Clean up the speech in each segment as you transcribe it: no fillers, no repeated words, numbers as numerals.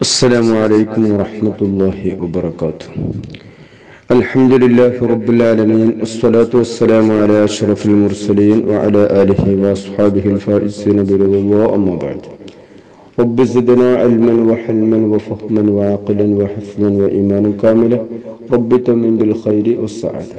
السلام عليكم ورحمة الله وبركاته. الحمد لله رب العالمين، والصلاة والسلام على أشرف المرسلين وعلى آله وأصحابه الفائزين برضا الله، أما بعد. رب زدنا علما وحلما وفهما وعقلا وحفظا وإيمانا كاملا. رب تمن بالخير والسعادة.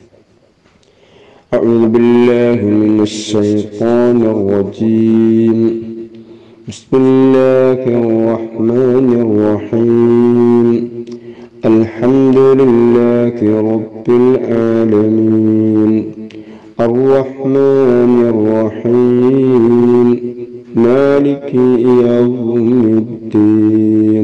أعوذ بالله من الشيطان الرجيم. بسم الله الرحمن الرحيم. الحمد لله رب العالمين، الرحمن الرحيم، مالك يوم الدين.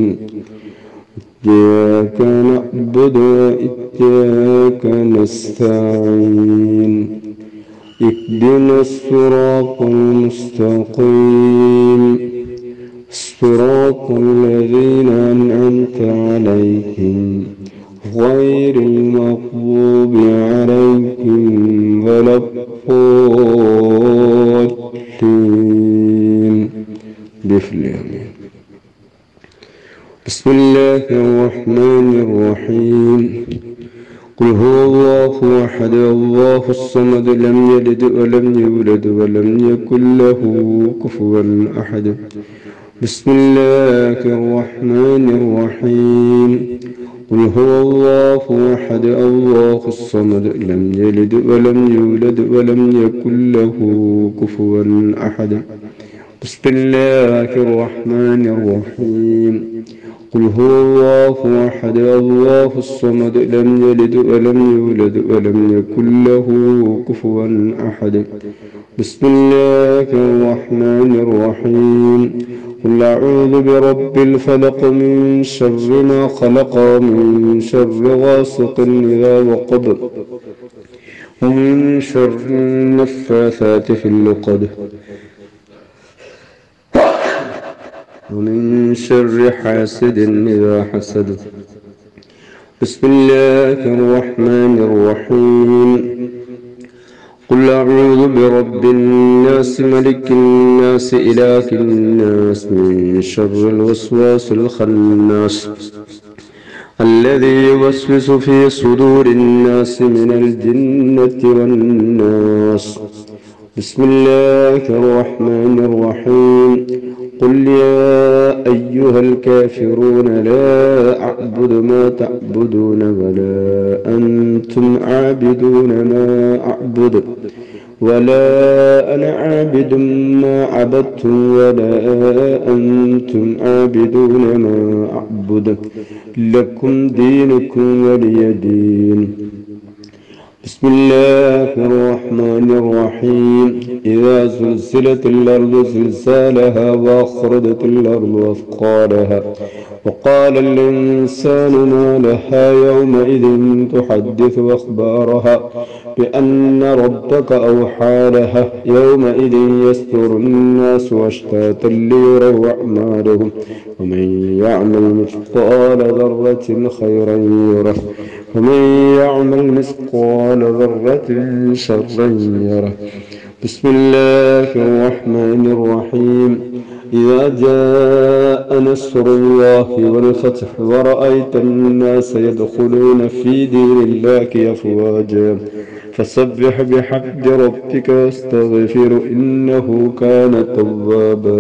إياك نعبد وإياك نستعين. اهدنا الصراط المستقيم، صراط الذين أنعمت عليهم غير المغضوب عليهم ولا الضالين. بسم الله الرحمن الرحيم. قل هو الله أحد الله الصمد لم يلد ولم يولد ولم يكن له كفوا أحد. بسم الله الرحمن الرحيم. قل هو الله أحد الله الصمد لم يلد ولم يولد ولم يكن له كفوا أحد. بسم الله الرحمن الرحيم. قل هو الله أحد الله الصمد لم يلد ولم يولد ولم يكن له كفوا أحد. بسم الله الرحمن الرحيم. قل أعوذ برب الفلق من شر ما خلق، من شر غاسق إذا وقب، ومن شر النفاثات في العقد، ومن شر حاسد إذا حسد. بسم الله الرحمن الرحيم. قل أعوذ برب الناس ملك الناس إله الناس من شر الوسواس الخناس الذي يوسوس في صدور الناس من الجنة والناس. بسم الله الرحمن الرحيم. قل يا أيها الكافرون لا أعبد ما تعبدون ولا أنتم عابدون ما أعبد ولا أنا عابد ما عبدتم ولا أنتم عابدون ما أعبد، لكم دينكم ولي دين. بسم الله الرحمن الرحيم. إذا زلزلت الأرض زلزالها وأخرجت الأرض أثقالها وقال الإنسان ما لها يومئذ تحدث أخبارها بأن ربك أوحى لها يومئذ يصدر الناس أشتاتا ليروا أعمالهم ومن يعمل مثقال ذرة خيرا يره ومن يعمل مثقال ذرة شرا يره. بسم الله الرحمن الرحيم. إذا جاء نصر الله والفتح ورأيت الناس يدخلون في دين الله أفواجا فسبح بحمد ربك واستغفر إنه كان توابا.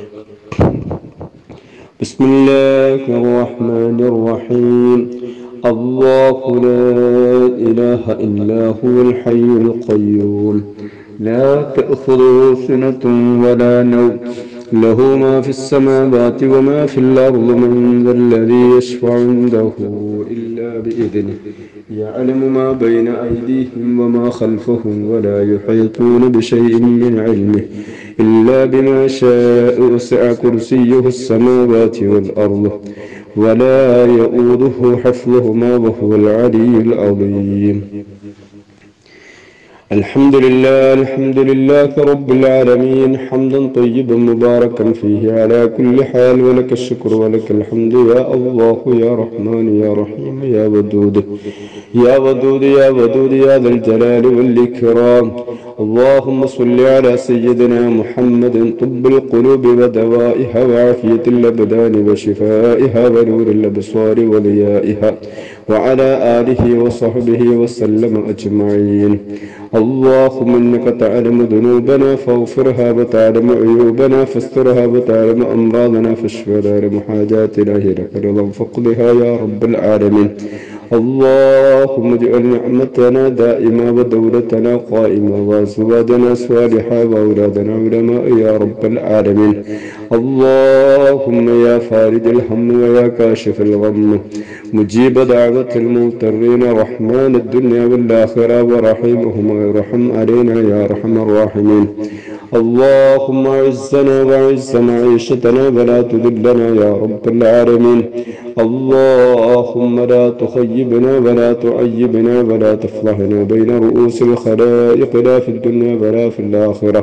بسم الله الرحمن الرحيم. الله لا إله إلا هو الحي القيوم لا تأخذه سنة ولا نوم له ما في السماوات وما في الأرض. من ذا الذي يشفع عنده إلا بإذنه يعلم ما بين أيديهم وما خلفهم ولا يحيطون بشيء من علمه إلا بما شاء. وسع كرسيه السماوات والأرض ولا يؤوده حفظهما وهو العلي العظيم. الحمد لله رب العالمين حمدا طيبا مباركا فيه على كل حال، ولك الشكر ولك الحمد يا الله يا رحمن يا رحيم يا ودود يا ودود يا ودود يا ذا الجلال والإكرام. اللهم صل على سيدنا محمد طب القلوب ودوائها وعافية الأبدان وشفائها ونور الأبصار وضيائها، وعلى آله وصحبه وسلم أجمعين. اللهم إنك تعلم ذنوبنا فاغفرها، وتعلم عيوبنا فاسترها، وتعلم أمراضنا فاشف وتعلم حاجاتنا لك رضا فاقضها يا رب العالمين. اللهم اجعل نعمتنا دائمة ودولتنا قائمة وأزواجنا صالحة وأولادنا علماء يا رب العالمين. اللهم يا فارج الهم ويا كاشف الغم مجيب دعوة المضطرين رحمن الدنيا والآخرة ورحيمهما ارحم علينا يا أرحم الراحمين. اللهم أعزنا وأعز معيشتنا ولا تذلنا يا رب العالمين. اللهم لا تخيبنا ولا تعيبنا ولا تفضحنا بين رؤوس الخلائق لا في الدنيا ولا في الآخرة.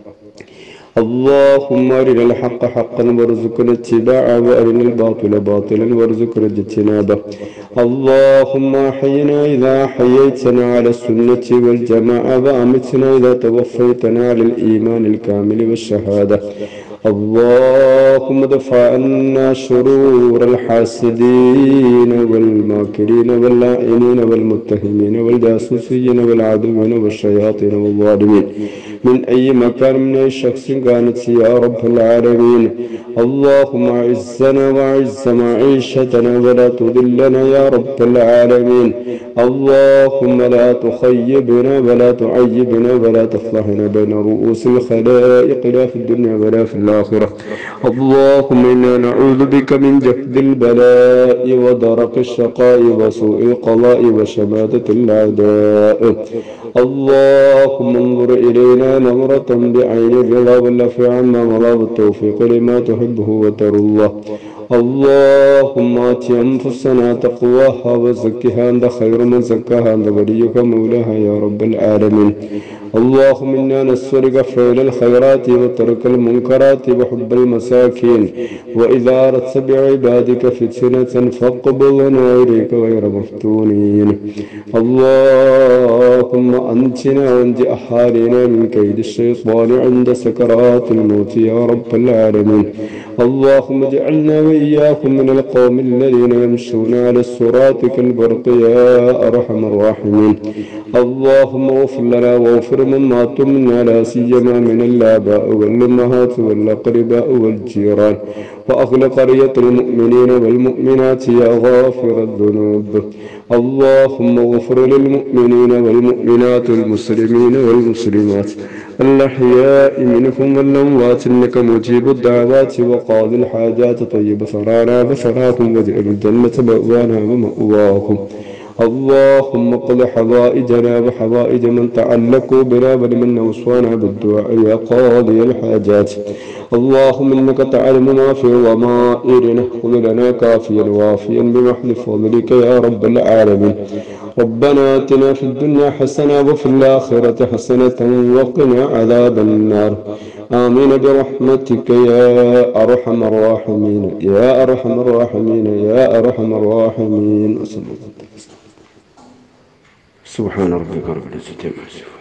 اللهم أرنا الحق حقا وارزقنا اتباعه، وأرنا الباطل باطلا وارزقنا اجتنابه. اللهم أحينا إذا أحييتنا على السنة والجماعة، وأمتنا إذا توفيتنا على الإيمان الكامل والشهادة. اللهم ادفع عنا شرور الحاسدين والماكرين واللاعنين والمتهمين والجاسوسين والعدوين والشياطين والظالمين من أي مكان من أي شخص كانت يا رب العالمين. اللهم أعزنا وأعز معيشتنا ولا تذلنا يا رب العالمين. اللهم لا تخيبنا ولا تعيبنا ولا تفضحنا بين رؤوس الخلائق لا في الدنيا ولا في الآخرة. اللهم إنا نعوذ بك من جهد البلاء ودرك الشقاء وسوء القضاء وشماتة الأعداء. اللهم انظر إلينا نظرة بعين الرضا والعفو عما مضى والتوفيق لما تحبه وترضاه. اللهم آت أنفسنا تقواها وزكها أنت خير من زكاها أنت وليك مولاها يا رب العالمين. اللهم إنا نسألك فعل الخيرات وترك المنكرات وحب المساكين، وإذا أردت بعبادك فتنة فاقبضنا إليك غير مفتونين. اللهم أنجنا وأنج أحالنا من كيد الشيطان عند سكرات الموت يا رب العالمين. اللهم اجعلنا وإياكم من القوم الذين يمشون على الصراط كالبرق يا أرحم الراحمين. اللهم اغفر لنا واغفر من مات منا لا سيما من الآباء والأمهات والأقرباء والجيران، وأهل قرية المؤمنين والمؤمنات يا غافر الذنوب. اللهم اغفر للمؤمنين والمؤمنات والمسلمين والمسلمات الأحياء منهم والأموات إنك مجيب الدعوات وقاضي الحاجات. طيب ثرانا بثراكم واجعل الجنة مأوانا ومأواكم. اللهم اقض حوائجنا وحوائج من تعلقوا بنا ولمن أوصانا بالدعاء يا قاضي الحاجات. اللهم إنك تعلم ما في ضمائرنا، خذ لنا كافيا وافيا بمحض فضلك يا رب العالمين. ربنا آتنا في الدنيا حسنة وفي الآخرة حسنة وقنا عذاب النار. آمين برحمتك يا أرحم الراحمين يا أرحم الراحمين يا أرحم الراحمين. سبحان ربك رب العزة عما يصفون.